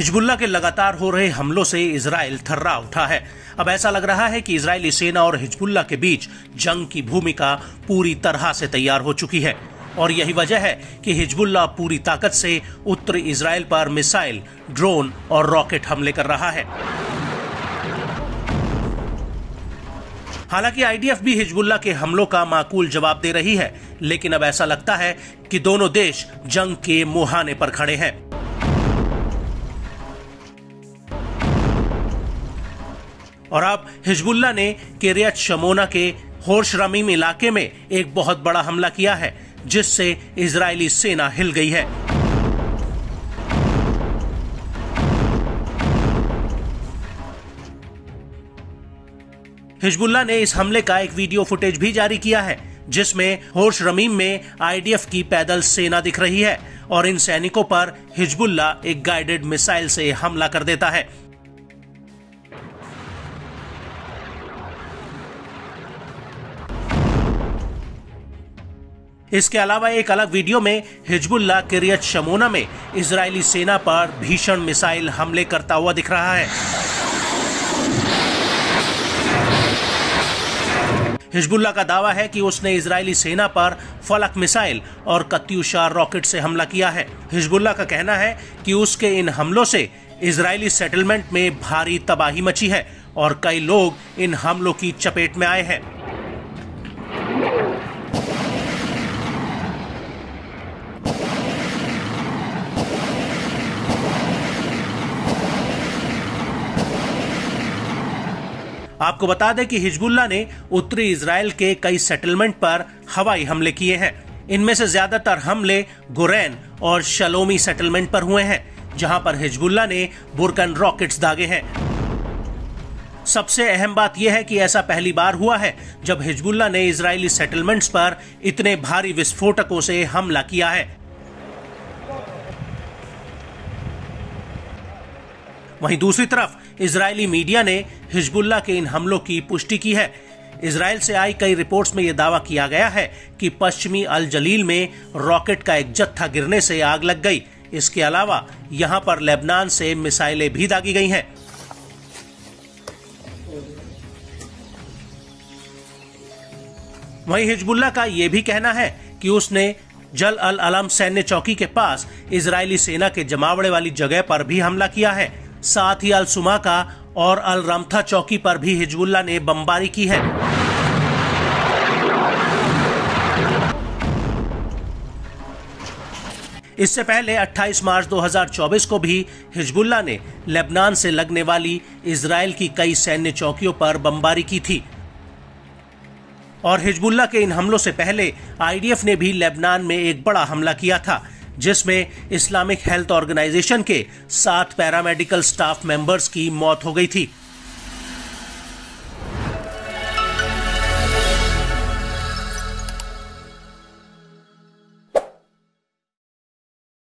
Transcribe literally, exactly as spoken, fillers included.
Hezbollah के लगातार हो रहे हमलों से इजराइल थर्रा उठा है। अब ऐसा लग रहा है कि इजरायली सेना और हिजबुल्लाह के बीच जंग की भूमिका पूरी तरह से तैयार हो चुकी है और यही वजह है कि हिजबुल्लाह पूरी ताकत से उत्तरी इजराइल पर मिसाइल, ड्रोन और रॉकेट हमले कर रहा है। हालांकि आईडीएफ भी हिजबुल्लाह के हमलों का माकूल जवाब दे रही है, लेकिन अब ऐसा लगता है कि दोनों देश जंग के मुहाने पर खड़े हैं। और अब हिजबुल्लाह ने किर्यत शमोना के होर्श रमीम इलाके में एक बहुत बड़ा हमला किया है, जिससे इजरायली सेना हिल गई है। हिजबुल्लाह ने इस हमले का एक वीडियो फुटेज भी जारी किया है, जिसमें होर्श रमीम में आईडीएफ की पैदल सेना दिख रही है और इन सैनिकों पर हिजबुल्लाह एक गाइडेड मिसाइल से हमला कर देता है। इसके अलावा एक अलग वीडियो में हिजबुल्लाह किर्यत शमोना में इजरायली सेना पर भीषण मिसाइल हमले करता हुआ दिख रहा है। हिजबुल्लाह का दावा है कि उसने इजरायली सेना पर फलक मिसाइल और कत्यूशा रॉकेट से हमला किया है। हिजबुल्लाह का कहना है कि उसके इन हमलों से इजरायली सेटलमेंट में भारी तबाही मची है और कई लोग इन हमलों की चपेट में आए हैं। आपको बता दें कि हिजबुल्लाह ने उत्तरी इजराइल के कई सेटलमेंट पर हवाई हमले किए हैं। इनमें से ज्यादातर हमले गुरैन और शलोमी सेटलमेंट पर हुए हैं, जहां पर हिजबुल्लाह ने बुरकन रॉकेट्स दागे हैं। सबसे अहम बात यह है कि ऐसा पहली बार हुआ है जब हिजबुल्लाह ने इजरायली सेटलमेंट्स पर इतने भारी विस्फोटकों से हमला किया है। वहीं दूसरी तरफ इजरायली मीडिया ने हिजबुल्लाह के इन हमलों की पुष्टि की है। इजरायल से आई कई रिपोर्ट्स में यह दावा किया गया है कि पश्चिमी अल जलील में रॉकेट का एक जत्था गिरने से आग लग गई। इसके अलावा यहां पर लेबनान से मिसाइलें भी दागी गई हैं। वहीं हिजबुल्लाह का यह भी कहना है कि उसने जल अल अलम सैन्य चौकी के पास इजरायली सेना के जमावड़े वाली जगह पर भी हमला किया है। साथ ही अल सुमाका और अल रमथा चौकी पर भी हिजबुल्लाह ने बमबारी की है। इससे पहले अट्ठाईस मार्च दो हज़ार चौबीस को भी हिजबुल्लाह ने लेबनान से लगने वाली इजरायल की कई सैन्य चौकियों पर बमबारी की थी। और हिजबुल्लाह के इन हमलों से पहले आईडीएफ ने भी लेबनान में एक बड़ा हमला किया था, जिसमें इस्लामिक हेल्थ ऑर्गेनाइजेशन के सात पैरामेडिकल स्टाफ मेंबर्स की मौत हो गई थी।